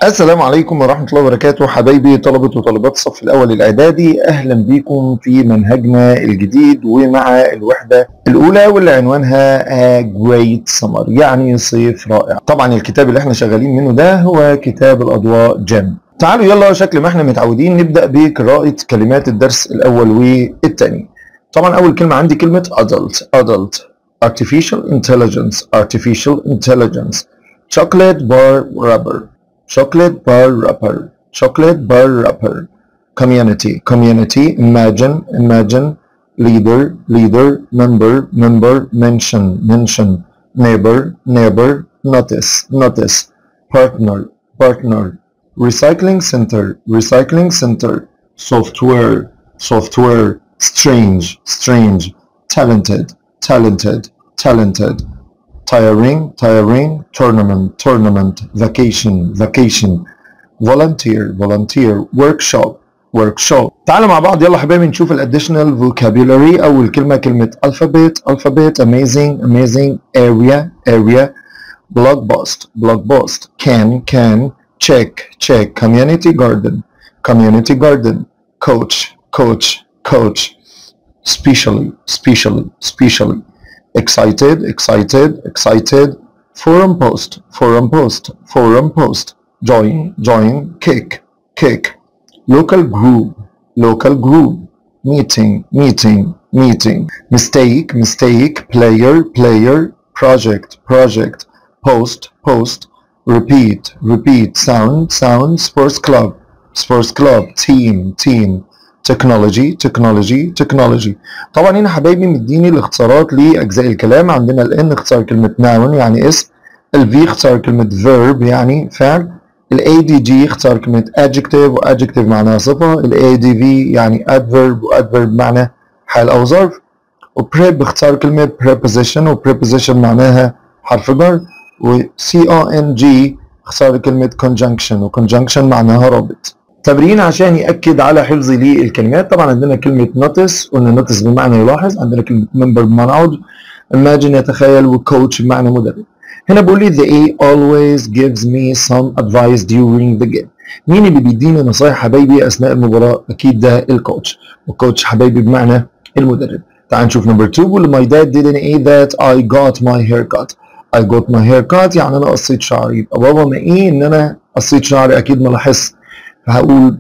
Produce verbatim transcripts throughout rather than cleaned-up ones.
السلام عليكم ورحمة الله وبركاته حبايبي طلبة وطالبات الصف الأول الإعدادي، أهلا بكم في منهجنا الجديد ومع الوحدة الأولى واللي عنوانها A Great Summer، يعني صيف رائع. طبعا الكتاب اللي احنا شغالين منه ده هو كتاب الأضواء جيم. تعالوا يلا شكل ما احنا متعودين نبدأ بقراءة كلمات الدرس الأول والثاني. طبعا أول كلمة عندي كلمة adult adult artificial intelligence artificial intelligence chocolate bar wrapper chocolate bar wrapper chocolate bar wrapper community community imagine imagine leader leader member member mention mention neighbor neighbor notice notice partner partner recycling center recycling center software software strange strange talented talented talented tiring tiring tournament tournament vacation vacation volunteer volunteer workshop workshop. تعالوا مع بعض يلا حبايبي نشوف الاديشنال vocabulary. اول كلمه كلمه alphabet alphabet amazing amazing area area blog post blog post can can check check community garden community garden coach coach coach specially specially specially excited excited excited forum post forum post forum post join join kick kick local group local group meeting meeting meeting mistake mistake player player project project post post repeat repeat sound sound sports club sports club team team technology technology technology. طبعا هنا حبايبي مديني الاختصارات لاجزاء الكلام. عندنا ال N اختصار كلمه noun يعني اسم، ال V اختصار كلمه verb يعني فعل، ال A D G اختصار كلمه adjective و adjective معناها صفه، ال A D V يعني adverb و adverb معناه حال او ظرف، و prep اختصار كلمه preposition و preposition معناها حرف جر، و C O N G اختصار كلمه conjunction و conjunction معناها رابط. تمرين عشان يأكد على حفظي للكلمات. طبعا عندنا كلمة notice، قلنا notice بمعنى يلاحظ، عندنا كلمة member بمعنى عضو، imagine يتخيل، وcoach بمعنى مدرب. هنا بقول لي the A always gives me some advice during the game. مين اللي بيديني نصايح حبايبي أثناء المباراة؟ أكيد ده الكوتش، والكوتش حبايبي بمعنى المدرب. تعال نشوف نمبر اتنين. بقول لي my dad didn't eat that I got my haircut. I got my haircut يعني أنا قصيت شعري، يبقى بابا ما إيه إن أنا قصيت شعري؟ أكيد ما لاحظش، فهقول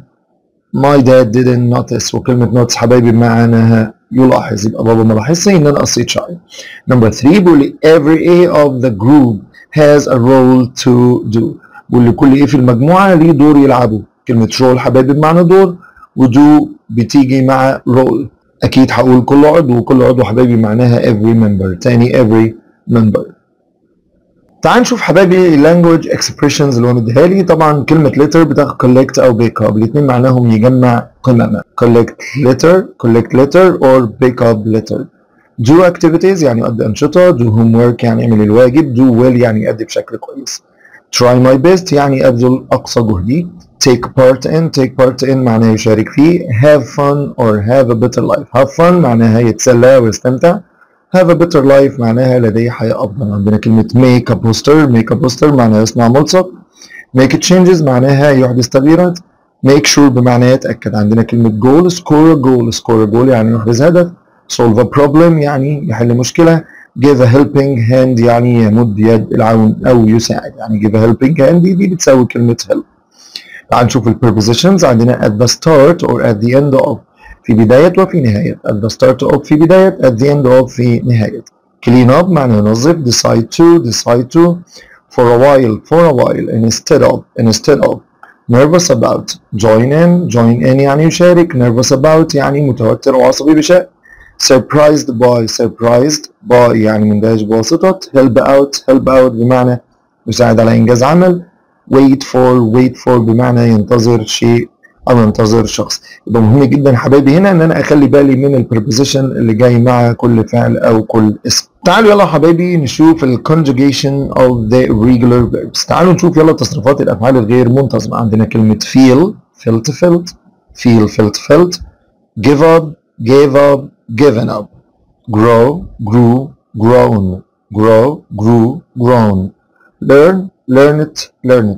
my dad didn't notice، وكلمة notice حبايبي معناها يلاحظ، يبقى بابا ما لاحظش ان انا قصيت شعري. نمبر تلاتة بيقول لي every A of the group has a role to do. بيقول لي كل ايه في المجموعة ليه دور يلعبه. كلمة role حبايبي بمعنى دور، ودو بتيجي مع role. اكيد هقول كل عضو، وكل عضو حبايبي معناها every member. تاني every member. تعال نشوف حبايبي language expressions اللي هو مديها لي. طبعا كلمة letter بتاخد collect أو pick up، الاتنين معناهم يجمع قمامة. collect letter collect letter or pick up letter. do activities يعني يؤدي أنشطة، do homework يعني يعمل الواجب، do well يعني يؤدي بشكل كويس. try my best يعني أبذل أقصى جهدي. take part in take part in معناه يشارك فيه. have fun or have a better life. have fun معناها يتسلى ويستمتع. have a better life معناها لديه حياة أفضل. عندنا كلمة make a poster make a poster معناها يصنع ملصق. make changes معناها يحدث تغييرات. make sure بمعنى يتأكد. عندنا كلمة goal score a goal score a goal يعني يحرز هدف. solve a problem يعني يحل مشكلة. give a helping hand يعني يمد يد العون أو يساعد، يعني give a helping hand دي, دي بتساوي كلمة help. تعال نشوف ال prepositions. عندنا at the start or at the end of في بداية وفي نهاية. at the start of في بداية، at the end of في نهاية. clean up معنى ينظف. decide to decide to for a while for a while instead of instead of nervous about join in join in يعني يشارك. nervous about يعني متوتر وعصبي بشيء. surprised by surprised by يعني مندهش بواسطة. help out help out بمعنى يساعد على إنجاز عمل. wait for wait for بمعنى ينتظر شيء أو ينتظر شخص. يبقى مهم جدا يا حبايبي هنا إن أنا أخلي بالي من البريبوزيشن اللي جاي مع كل فعل أو كل اسم. تعالوا يلا يا حبايبي نشوف ال conjugation of the irregular verbs. تعالوا نشوف يلا تصريفات الأفعال الغير منتظمة. عندنا كلمة feel felt felt feel felt felt give up gave up given up grow grew grown grow grew grown learn learn it learn it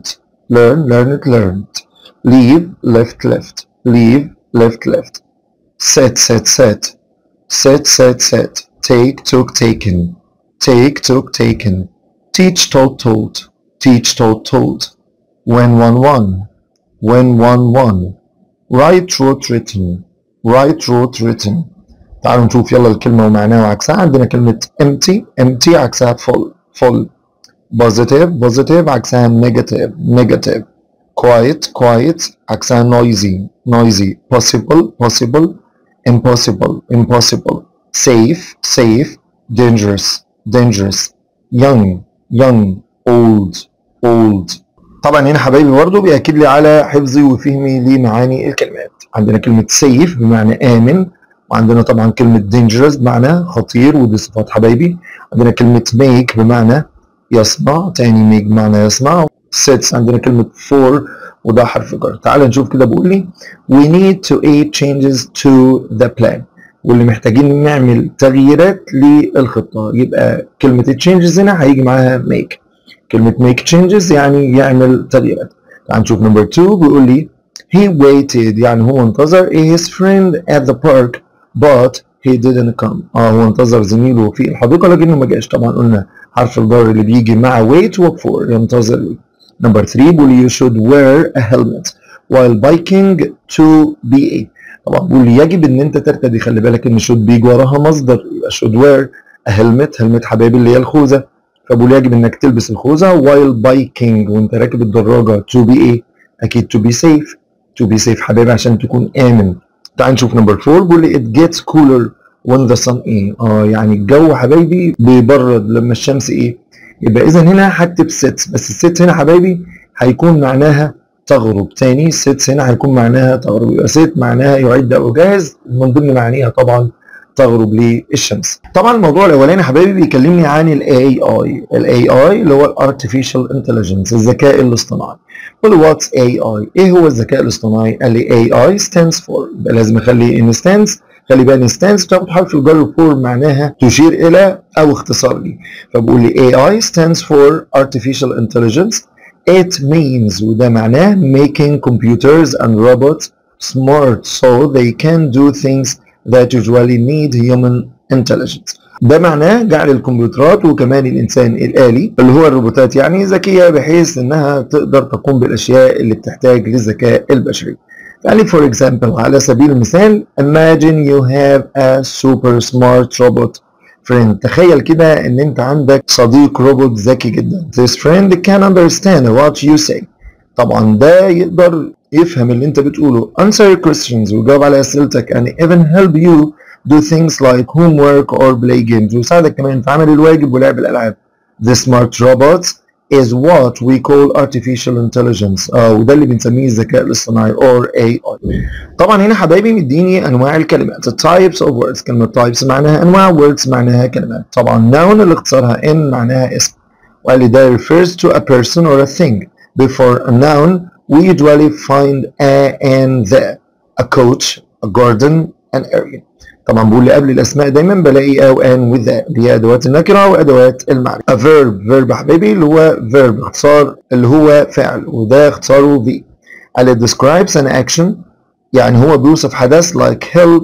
learn learned learned, leave left left, leave left left, set set set, set set set, take took taken, take took taken, teach taught told, teach taught told, when one one, when one one, write wrote written, write wrote written. تعالوا نشوف يلا الكلمة ومعناها وعكسها. عندنا كلمة empty empty عكسها full full, positive positive عكسها negative negative, quiet quiet عكسها noisy noisy, possible possible, impossible impossible, safe safe, dangerous dangerous, young young, old old. طبعا هنا حبايبي برضه بيأكد لي على حفظي وفهمي لمعاني الكلمات. عندنا كلمة safe بمعنى آمن، وعندنا طبعا كلمة dangerous بمعنى خطير ودي صفات حبايبي. عندنا كلمة make بمعنى يصنع، تاني make بمعنى يصنع. sets عندنا كلمة for وده حرف جر. تعال نشوف كده بيقول لي we need to add changes to the plan، واللي محتاجين نعمل تغييرات للخطة. يبقى كلمة changes هنا هيجي معاها make. كلمة make changes يعني يعمل تغييرات. تعال نشوف نمبر اتنين بيقول لي he waited يعني هو انتظر his friend at the park but he didn't come. اه هو انتظر زميله في الحديقة لكنه ما جاش. طبعا قلنا حرف الجر اللي بيجي مع wait و for ينتظر. نمبر تلاتة بيقول لي you should wear a helmet while biking to B A. طبعا بيقول لي يجب ان انت ترتدي، خلي بالك ان should بيجي وراها مصدر، يبقى should wear a helmet helmet حبايبي اللي هي الخوذة، فبقول يجب انك تلبس الخوذة while biking وانت راكب الدراجة to be ايه؟ اكيد to be safe to be safe حبايبي عشان تكون آمن. تعال نشوف نمبر أربعة بيقول لي it gets cooler when the sun ايه؟ اه يعني الجو حبايبي بيبرد لما الشمس ايه؟ يبقى اذا هنا هكتب set، بس الست هنا حبايبي هيكون معناها تغرب. تاني set هنا هيكون معناها تغرب، يبقى set معناها يعد او جاهز، من ضمن معانيها طبعا تغرب للشمس. طبعا الموضوع الاولاني حبايبي بيكلمني عن الاي اي، الاي اي اللي هو الارتفيشال انتليجنس، الذكاء الاصطناعي. قول له واتس اي اي، ايه هو الذكاء الاصطناعي؟ قال لي اي اي stands for، يبقى لازم اخلي ان stands، خلي بالك ان stands بتاخد حرف الجر for معناها تشير الى او اختصار لي، فبقول لي اي اي stands for artificial intelligence. It means وده معناه making computers and robots smart so they can do things that usually need human intelligence. ده معناه جعل الكمبيوترات وكمان الإنسان الآلي اللي هو الروبوتات يعني ذكية بحيث إنها تقدر تقوم بالأشياء اللي بتحتاج للذكاء البشري. يعني for example على سبيل المثال imagine you have a super smart robot friend. تخيل كده إن أنت عندك صديق روبوت ذكي جدا. This friend can understand what you say. طبعا ده يقدر يفهم اللي انت بتقوله، answer questions ويجاوب على اسئلتك and even help you do things like homework or play games ويساعدك كمان في عمل الواجب ولعب الالعاب. The smart robots is what we call artificial intelligence، اه وده اللي بنسميه الذكاء الاصطناعي or إيه آي. طبعا هنا حبايبي مديني انواع الكلمات، types of words. كلمة types معناها انواع، words معناها كلمات. طبعا noun اللي اختصارها in معناها اسم، وقال لي ده refers to a person or a thing. Before a noun we usually find a and the, a coach, a garden, an area. طبعا بقول لي قبل الاسماء دايما بلاقي او ان with the اللي هي ادوات النكره وادوات المعرفه. a verb verb حبايبي اللي هو verb اختصار اللي هو فعل وده اختصاره be. قال describes an action يعني هو بيوصف حدث like help,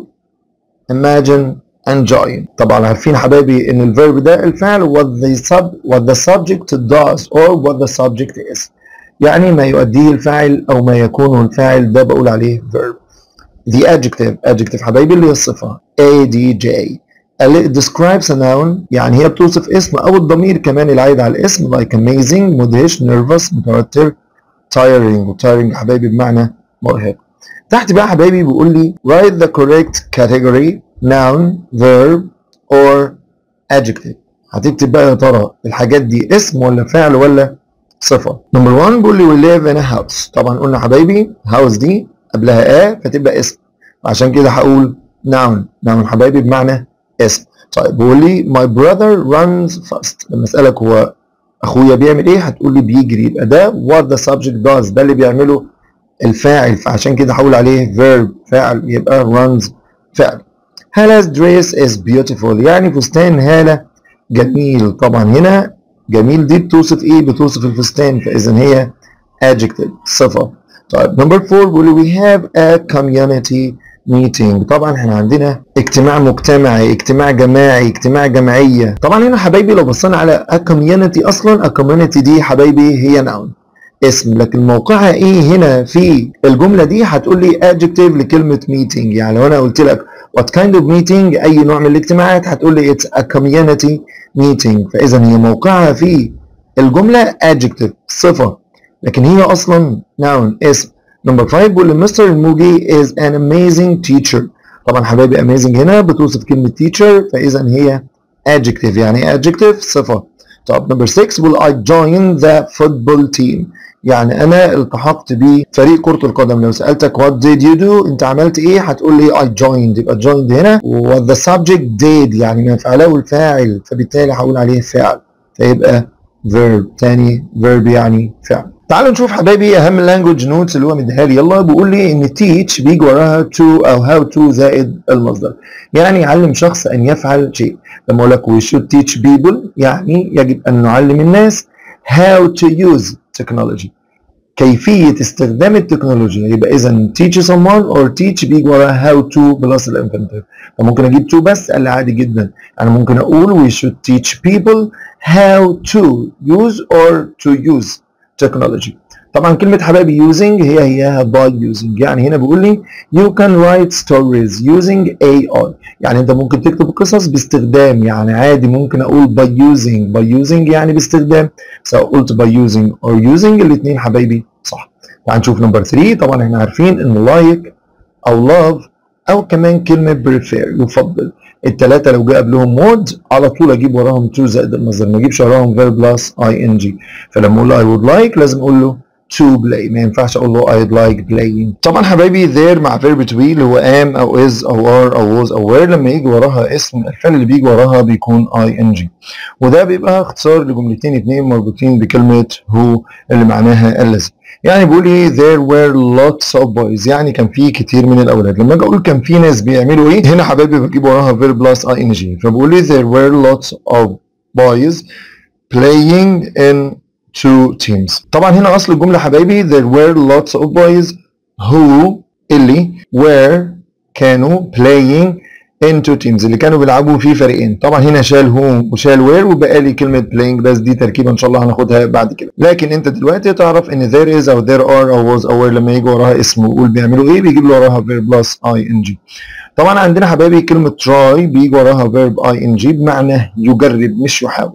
imagine and join. طبعا عارفين حبايبي ان الفيرب ده الفعل what the sub what the subject does or what the subject is، يعني ما يؤديه الفاعل او ما يكون الفاعل ده بقول عليه verb. the adjective adjective حبايبي اللي هي الصفة A D J. it describes a noun يعني هي بتوصف اسم او الضمير كمان العائد على الاسم like amazing مدهش nervous متوتر tiring وtiring حبايبي بمعنى مرهق. تحت بقى حبايبي بيقول لي write the correct category noun verb or adjective. هتكتب بقى يا ترى الحاجات دي اسم ولا فعل ولا صفة. نمبر واحد بيقول لي we live in a house. طبعا قلنا حبايبي house دي قبلها a فتبقى اسم، عشان كده هقول noun. noun حبايبي بمعنى اسم. طيب بيقول لي my brother runs fast. لما اسألك هو اخويا بيعمل ايه هتقول لي بيجري، يبقى ده what the subject does، ده اللي بيعمله الفاعل، فعشان كده هقول عليه verb فاعل يبقى runs فعل. هالة dress is beautiful يعني فستان هالة جميل. طبعا هنا جميل دي بتوصف ايه؟ بتوصف الفستان، فاذا هي adjective صفة. طيب number four بيقول we have a community meeting. طبعا احنا عندنا اجتماع مجتمعي، اجتماع جماعي، اجتماع جماعية. طبعا هنا حبايبي لو بصينا على a community اصلا a community دي حبايبي هي noun اسم، لكن موقعها ايه هنا في الجملة دي؟ هتقول لي adjective لكلمة meeting. يعني لو انا قلت لك what kind of meeting اي نوع من الاجتماعات هتقول لي it's a community meeting. فاذا هي موقعها في الجملة adjective صفة، لكن هي اصلا noun اسم. نمبر خمسة بيقول مستر الموجي is an amazing teacher. طبعا حبايبي amazing هنا بتوصف كلمة teacher، فاذا هي adjective. يعني adjective صفة. طب نمبر ستة بيقول I joined the football team. يعني انا التحقت بفريق كرة القدم. لو سألتك what did you do انت عملت ايه هتقول لي I joined. يبقى joined هنا what the subject did يعني ما فعله الفاعل، فبالتالي هقول عليه فعل، فيبقى verb. تاني verb يعني فعل. تعالوا نشوف حبايبي اهم اللانجوج نوتس اللي هو مديها لي. يلا بيقول لي ان teach بيجي وراها to او how to زائد المصدر، يعني يعلم شخص ان يفعل شيء. لما اقول لك we should teach people يعني يجب ان نعلم الناس how to use technology كيفية استخدام التكنولوجيا. يبقى إذا teach someone or teach بيجي وراها how to بلس الانفينيتيف. فممكن أجيب to بس قال لي عادي جدا. أنا ممكن أقول we should teach people how to use or to use technology. طبعا كلمة حبايبي using هي هي by using. يعني هنا بيقول لي you can write stories using إيه آي. يعني انت ممكن تكتب قصص باستخدام، يعني عادي ممكن اقول by using. by using يعني باستخدام، سواء قلت by using or using الاثنين حبايبي صح. تعال نشوف نمبر ثلاثة. طبعا احنا عارفين ان like او love او كمان كلمة prefer يفضل، الثلاثة لو جاء قبلهم mode على طول اجيب وراهم to زائد المصدر، ما اجيبش وراهم verb plus ing. فلما اقول له I would like لازم اقول له to play، ما ينفعش اقول له I'd like playing. طبعا حبايبي there مع verb to be اللي هو am او is او are او was او were لما يجي وراها اسم الفعل اللي بيجي وراها بيكون ing، وده بيبقى اختصار لجملتين اتنين مربوطين بكلمة who اللي معناها الذي. يعني بيقول ايه there were lots of boys يعني كان في كتير من الاولاد. لما اجي اقول كان في ناس بيعملوا ايه هنا حبايبي بجيب وراها verb plus ing. فبقول لي there were lots of boys playing in two teams. طبعا هنا اصل الجمله حبايبي there were lots of boys who اللي were كانوا playing in two teams اللي كانوا بيلعبوا في فريقين. طبعا هنا شال who وشال were وبقى لي كلمه playing بس، دي تركيبه ان شاء الله هناخدها بعد كده. لكن انت دلوقتي تعرف ان there is او there are او was او were لما يجي وراها اسم ويقول بيعملوا ايه بيجيب له وراها verb plus ing. طبعا عندنا حبايبي كلمه try بيجي وراها verb ing بمعنى يجرب مش يحاول.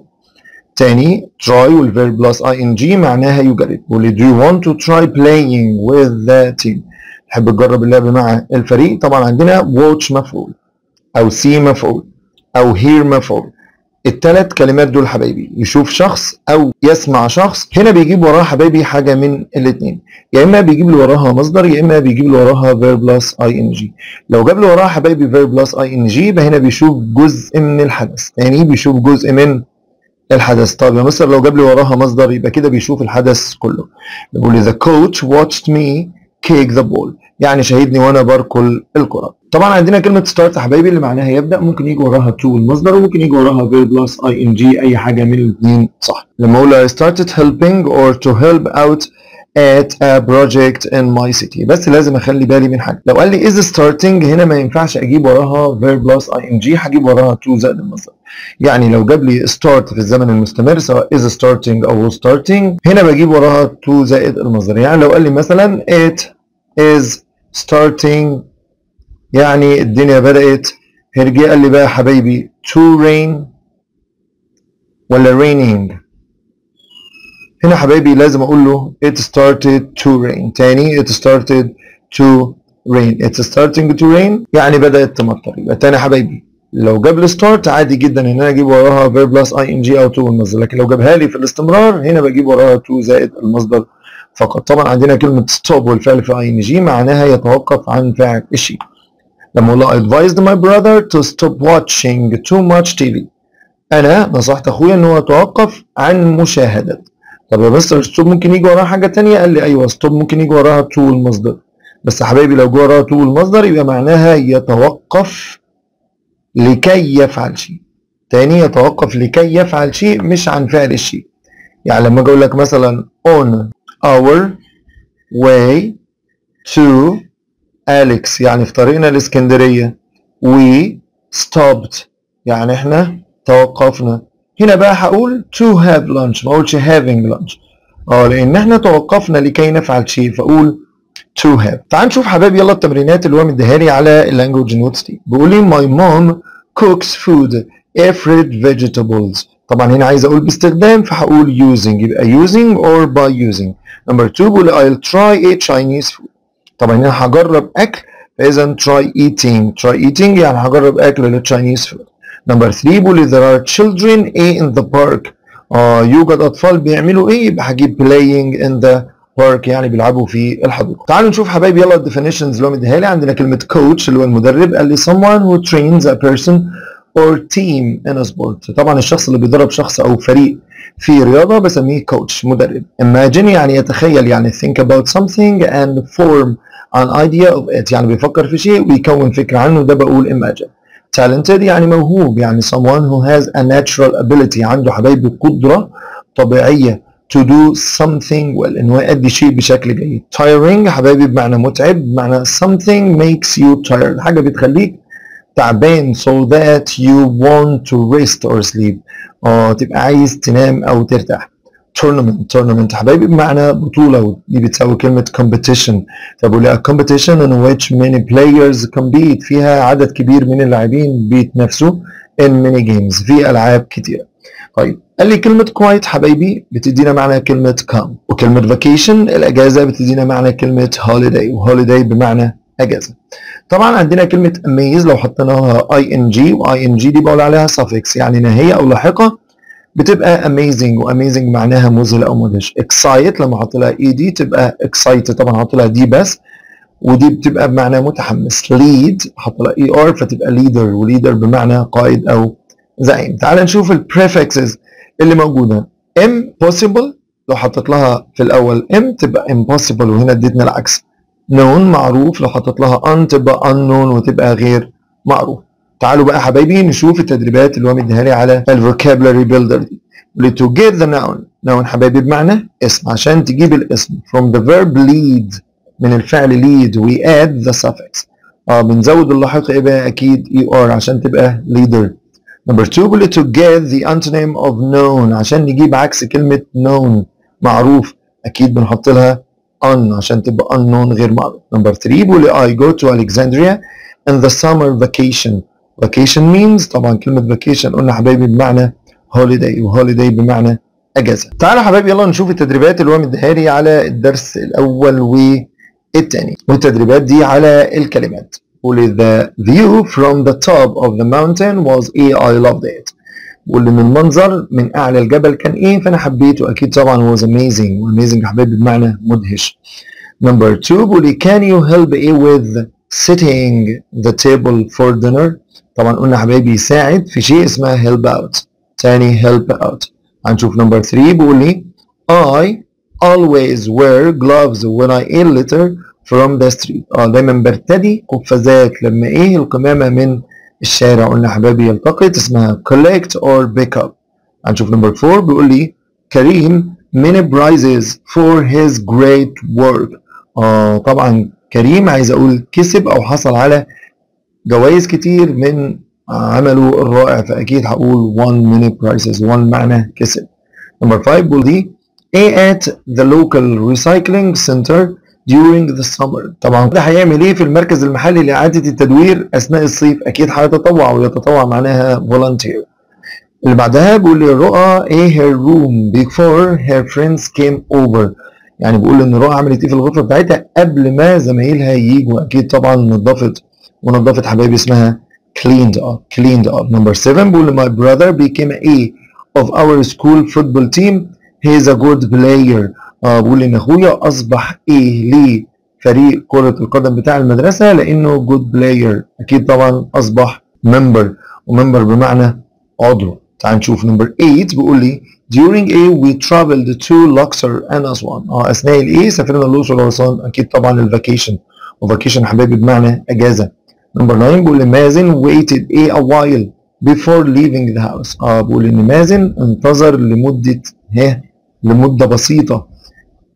تاني try والverb plus ing معناها يجرب. واللي do you want to try playing with the team تحب تجرب اللعب مع الفريق. طبعا عندنا watch مفعول او see مفعول او hear مفعول. الثلاث كلمات دول حبايبي يشوف شخص او يسمع شخص، هنا بيجيب وراها حبايبي حاجه من الاثنين، يا اما بيجيب لي وراها مصدر يا اما بيجيب لي وراها verb plus ing. لو جاب لي وراها حبايبي verb plus ing يبقى هنا بيشوف جزء من الحدث، يعني بيشوف جزء من الحدث. طب يا مستر لو جاب لي وراها مصدر يبقى كده بيشوف الحدث كله. بيقول لي the coach watched me kick the ball يعني شاهدني وانا بركل الكره. طبعا عندنا كلمه start يا حبايبي اللي معناها يبدا، ممكن يجي وراها to المصدر وممكن يجي وراها verb plus ing اي حاجه من الاثنين صح. لما اقول I started helping or to help out at a project in my city بس لازم اخلي بالي من حاجه. لو قال لي is starting هنا ما ينفعش اجيب وراها verb plus ing، هجيب وراها to زائد المصدر. يعني لو جاب لي start في الزمن المستمر سواء is starting او starting هنا بجيب وراها to زائد المصدر. يعني لو قال لي مثلا it is starting يعني الدنيا بدأت، هرجع قال لي بقى حبايبي to rain ولا raining. هنا حبايبي لازم اقول له it started to rain. تاني it started to rain. it's starting to rain يعني بدأت تمطر. يبقى تاني حبايبي لو جاب لي start عادي جدا ان انا اجيب وراها verb plus ing او to المصدر، لكن لو جابها لي في الاستمرار هنا بجيب وراها to زائد المصدر فقط. طبعا عندنا كلمة stop والفعل في ing معناها يتوقف عن فعل الشيء. لما اقول له I advised my brother to stop watching too much تي في انا نصحت اخويا ان هو يتوقف عن مشاهدة. طب يا مستر stop ممكن يجي وراها حاجة تانية؟ قال لي ايوه stop ممكن يجي وراها to المصدر، بس يا حبايبي لو جه وراها to المصدر يبقى معناها يتوقف لكي يفعل شيء. تاني يتوقف لكي يفعل شيء مش عن فعل الشيء. يعني لما اجي اقول لك مثلا on our way to Alex يعني في طريقنا لإسكندرية. we stopped يعني احنا توقفنا. هنا بقى هقول to have lunch ما اقولش having lunch اه لان احنا توقفنا لكي نفعل شيء فاقول to have. تعال نشوف حبايبي يلا التمرينات اللي هو مديها لي على اللانجوج نوتس دي. بيقول لي my mom cooks food every vegetables. طبعا هنا عايز اقول باستخدام فهقول using يبقى using or by using. نمبر اتنين بيقول I'll try a Chinese food. طبعا هنا هجرب اكل فاذا try eating try eating يعني هجرب اكل للتشاينيز فود. نمبر تلاتة بيقول there are children a in the park. آه يوجد اطفال بيعملوا ايه يبقى هجيب playing in the park يعني بيلعبوا في الحديقه. تعالوا نشوف حبايبي يلا الديفينيشنز اللي هو مديها لي. عندنا كلمه coach اللي هو المدرب قال لي someone who trains a person or team in a sport. طبعا الشخص اللي بيدرب شخص او فريق في رياضه بسميه coach مدرب. imagine يعني يتخيل يعني think about something and form an idea of it يعني بيفكر في شيء ويكون فكره عنه ده بقول imagine. talented يعني موهوب يعني someone who has a natural ability عنده حبايبي قدره طبيعيه to do something well انه يؤدي شيء بشكل جيد. tiring حبايبي بمعنى متعب بمعنى something makes you tired حاجه بتخليك تعبان so that you want to rest or sleep اه تبقى عايز تنام او ترتاح. tournament tournament حبايبي بمعنى بطولة ودي بتساوي كلمة competition. فبقول لي a competition in which many players compete فيها عدد كبير من اللاعبين بيتنافسوا in many games في ألعاب كتيرة. طيب قال لي كلمة quiet حبايبي بتدينا معنى كلمة calm وكلمة vacation الأجازة بتدينا معنى كلمة holiday وholiday بمعنى أجازة. طبعا عندنا كلمة amaze لو حطيناها ing و ing دي بقول عليها suffix يعني نهاية أو لاحقة بتبقى amazing و amazing معناها مذهل أو مدهش. excite لما أحط لها ed تبقى excited طبعا أحط لها دي بس ودي بتبقى بمعنى متحمس. lead أحط لها er فتبقى leader و leader بمعنى قائد أو زعيم. تعال نشوف ال prefixes اللي موجودة. impossible لو حطيت لها في الأول m تبقى impossible وهنا اديتنا العكس. known معروف لو حطيت لها un تبقى unknown وتبقى غير معروف. تعالوا بقى حبايبي نشوف التدريبات اللي هو مديها لي على الفوكابلري بيلدر دي. to get the noun noun حبايبي بمعنى اسم عشان تجيب الاسم from the verb lead من الفعل lead we add the suffix اه بنزود اللاحقة يبقى اكيد er عشان تبقى leader. number two بيقول to get the antonym of known عشان نجيب عكس كلمة known معروف اكيد بنحط لها un عشان تبقى unknown غير معروف. number three بيقول I go to Alexandria in the summer vacation. vacation means طبعا كلمة vacation قلنا حبايبي بمعنى holiday و holiday بمعنى أجازة. تعالوا حبايبي يلا نشوف التدريبات اللي هو مديها لي على الدرس الأول والثاني والتدريبات دي على الكلمات. قولي the view from the top of the mountain was a I loved it. واللي من المنظر من أعلى الجبل كان إيه فأنا حبيته أكيد طبعا was amazing و amazing حبايبي بمعنى مدهش. number two بقولي can you help a with setting the table for dinner. طبعا قلنا حبايبي يساعد في شيء اسمها help out. تاني help out. هنشوف نمبر تلاتة بيقول لي I always wear gloves when I eat litter from the street. اه دايما برتدي قفازات لما ايه القمامة من الشارع. قلنا حبايبي يلتقط اسمها collect or pick up. هنشوف نمبر أربعة بيقول لي كريم many prizes for his great work. اه طبعا كريم عايز اقول كسب او حصل على جوائز كتير من عمله الرائع فاكيد هقول won many prizes. won معنى كسب. نمبر خمسة بيقول لي at the local recycling center during the summer. طبعا ده هيعمل ايه في المركز المحلي لاعاده التدوير اثناء الصيف اكيد هيتطوع ويتطوع معناها volunteer. اللي بعدها بيقول لي رؤى a her room before her friends came over. يعني بيقول ان رؤى عملت ايه في الغرفه بتاعتها قبل ما زمايلها ييجوا اكيد طبعا نظفت ونظفت حبايبي اسمها cleaned up cleaned up. number seven بيقول my brother became a of our school football team. he is a good player. اه بيقول ان اخويا اصبح ايه لفريق كرة القدم بتاع المدرسة لانه good player اكيد طبعا اصبح member وممبر بمعنى عضو. تعال نشوف number eight بيقول لي during a we traveled to Luxor and Aswan. اه اثناء الايه سافرنا الاقصر واسوان اكيد طبعا الفاكيشن وفاكيشن حبايبي بمعنى اجازة. نمبر تسعة بيقول لي مازن waited a, a while before leaving the house. اه بيقول ان مازن انتظر لمدة ها لمدة بسيطة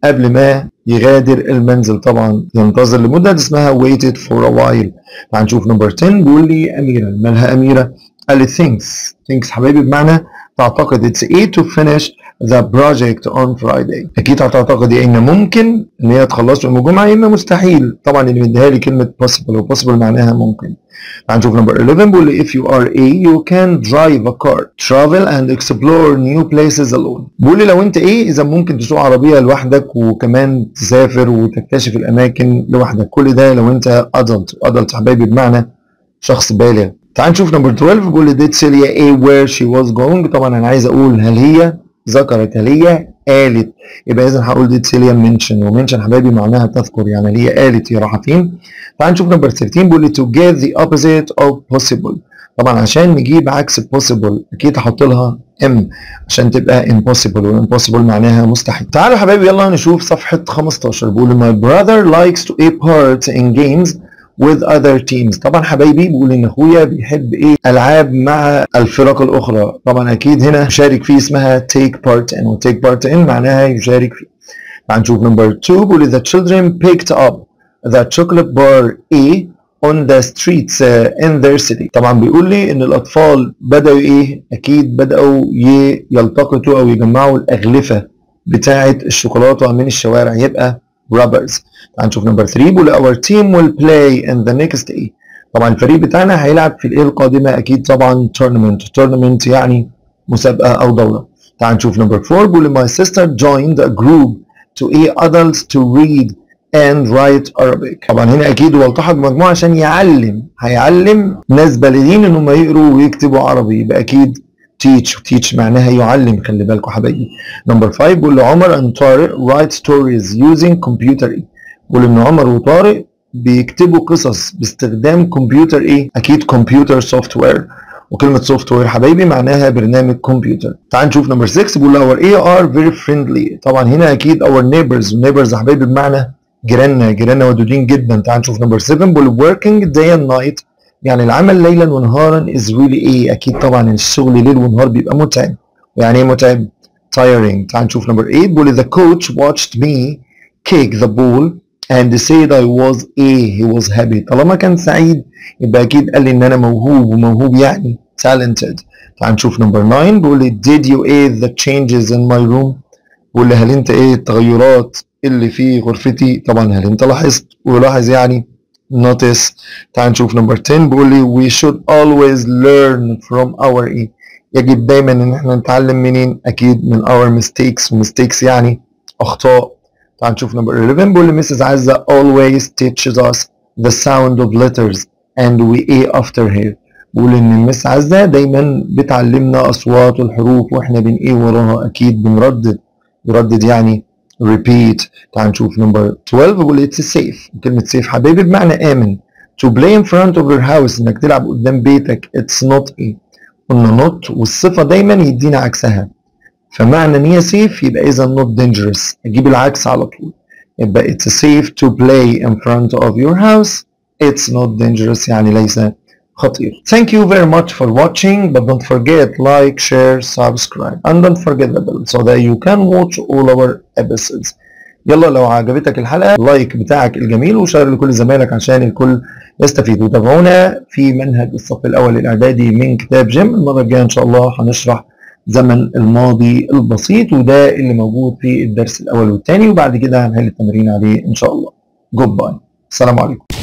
قبل ما يغادر المنزل، طبعا ينتظر لمدة اسمها waited for a while. هنشوف نمبر عشرة بيقول لي أميرة، مالها أميرة؟ قال لي thinks thinks حبايبي بمعنى تعتقد it's a to finish the project on Friday. أكيد هتعتقد يا إن ممكن إن هي تخلصه يوم الجمعة يا إما مستحيل، طبعا اللي مديها لي كلمة possible و possible معناها ممكن. هنشوف نمبر حداشر بيقول لي if you are a you can drive a car travel and explore new places alone. بيقول لي لو انت ايه اذا ممكن تسوق عربيه لوحدك وكمان تسافر وتكتشف الاماكن لوحدك، كل ده لو انت adult. adult حبايبي بمعنى شخص بالغ. تعال نشوف نمبر اتناشر بيقول لي did Celia a where she was going. طبعا انا عايز اقول هل هي ذكرت، هل هي قالت، يبقى اذا هقول did Celia mention، ومنشن حبايبي معناها تذكر، يعني اللي هي قالت هي راحت فين. تعال نشوف نمبر تلتاشر بيقول لي to get the opposite of possible. طبعا عشان نجيب عكس possible اكيد هحط لها m عشان تبقى impossible، و impossible معناها مستحيل. تعالوا حبايبي يلا نشوف صفحة خمستاشر. بيقول my brother likes to take part in games with other teams. طبعا حبايبي بيقول ان اخويا بيحب ايه؟ العاب مع الفرق الاخرى. طبعا اكيد هنا يشارك فيه اسمها take part in، و take part in معناها يشارك فيه. هنشوف نمبر اتنين بيقول the children picked up the chocolate bar A on the streets uh, in their city. طبعا بيقول لي ان الاطفال بدأوا ايه؟ اكيد بدأوا يلتقطوا او يجمعوا الاغلفة بتاعة الشوكولاتة من الشوارع، يبقى rubbers. هنشوف نمبر تلاتة بيقول our team will play in the next day. طبعا الفريق بتاعنا هيلعب في الايه القادمة، اكيد طبعا tournament. tournament يعني مسابقة او دورة. تعال نشوف نمبر أربعة بيقول my sister joined a group to aid adults to read and write Arabic. طبعا هنا اكيد هو التحق بمجموعه عشان يعلم، هيعلم ناس بالغين انهم يقروا ويكتبوا عربي، يبقى اكيد teach. teach معناها يعلم، خلي بالكم حبايبي. نمبر خمسة بيقول له عمر and طارق write stories using computer ايه. بيقول ان عمر وطارق بيكتبوا قصص باستخدام كمبيوتر ايه؟ اكيد كمبيوتر سوفت وير، وكلمة سوفت وير حبايبي معناها برنامج كمبيوتر. تعال نشوف نمبر ستة بيقول له our A are very friendly. طبعا هنا اكيد our neighbors، neighbors حبايبي بمعنى جيراننا، جيراننا ودودين جدا. تعال نشوف نمبر سبعة بيقول working day and night يعني العمل ليلا ونهارا is really ايه؟ اكيد طبعا الشغل ليل ونهار بيبقى متعب. ويعني ايه متعب؟ tiring. تعال نشوف نمبر تمانية بيقول the coach watched me kick the ball and said I was a he was happy. طالما كان سعيد يبقى اكيد قال لي ان انا موهوب، وموهوب يعني talented. تعال نشوف نمبر تسعة بيقول لي did you aid the changes in my room. بيقول لي هل انت ايه التغيرات اللي في غرفتي؟ طبعا هل انت لاحظت، ولاحظ يعني notice. تعال نشوف نمبر عشرة بيقول لي we should always learn from our ايه. يجب دايما ان احنا نتعلم منين؟ اكيد من our mistakes، mistakes يعني اخطاء. تعال نشوف نمبر حداشر بيقول لي Missus عزة always teaches us the sound of letters and we a after her. بيقول ان المس عزة دايما بتعلمنا اصوات الحروف واحنا بن ايه وراها، اكيد بنردد. يردد يعني repeat. تعال نشوف نمبر اتناشر بيقول it's safe. كلمة safe حبايبي بمعنى آمن. to play in front of your house انك تلعب قدام بيتك it's not ايه. قلنا not والصفة دايما يدينا عكسها، فمعنى ان هي safe يبقى اذا not dangerous، اجيب العكس على طول. يبقى it's safe to play in front of your house it's not dangerous يعني ليس خطير. Thank you very much for watching, but don't forget like, share, subscribe and don't forget the bell so that you can watch all our episodes. يلا لو عجبتك الحلقة لايك بتاعك الجميل وشير لكل زمايلك عشان الكل يستفيد. وتابعونا في منهج الصف الأول الإعدادي من كتاب جيم. المرة الجاية إن شاء الله هنشرح زمن الماضي البسيط، وده اللي موجود في الدرس الأول والثاني، وبعد كده هنحل التمرين عليه إن شاء الله. جود باي، السلام عليكم.